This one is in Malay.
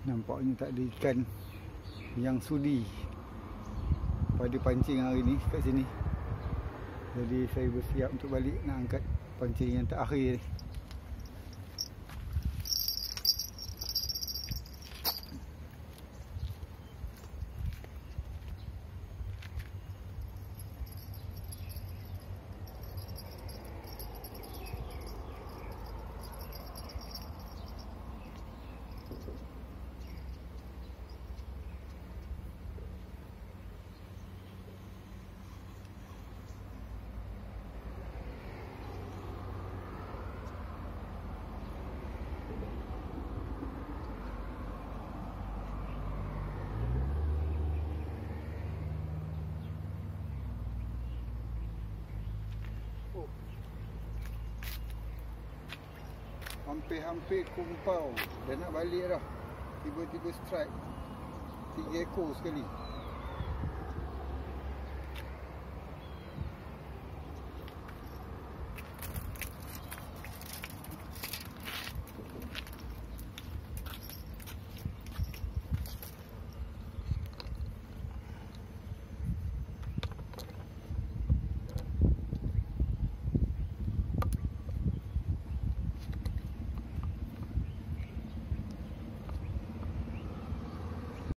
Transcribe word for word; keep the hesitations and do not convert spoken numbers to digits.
Nampaknya tak ada ikan yang sudi pada pancing hari ni kat sini. Jadi saya bersiap untuk balik nak angkat pancing yang terakhir ni. Hampir-hampir kumpau. Dah nak balik dah. Tiba-tiba strike tiga ekor sekali.